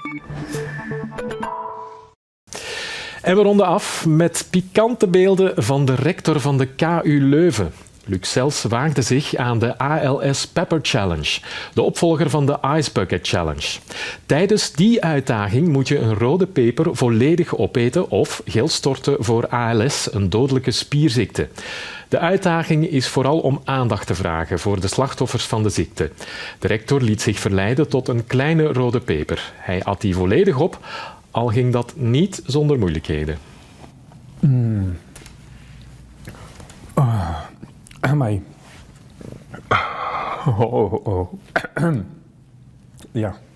En we ronden af met pikante beelden van de rector van de KU Leuven. Luc Sels waagde zich aan de ALS Pepper Challenge, de opvolger van de Ice Bucket Challenge. Tijdens die uitdaging moet je een rode peper volledig opeten of geel storten voor ALS, een dodelijke spierziekte. De uitdaging is vooral om aandacht te vragen voor de slachtoffers van de ziekte. De rector liet zich verleiden tot een kleine rode peper. Hij at die volledig op, al ging dat niet zonder moeilijkheden. Amai. Oh. Ja.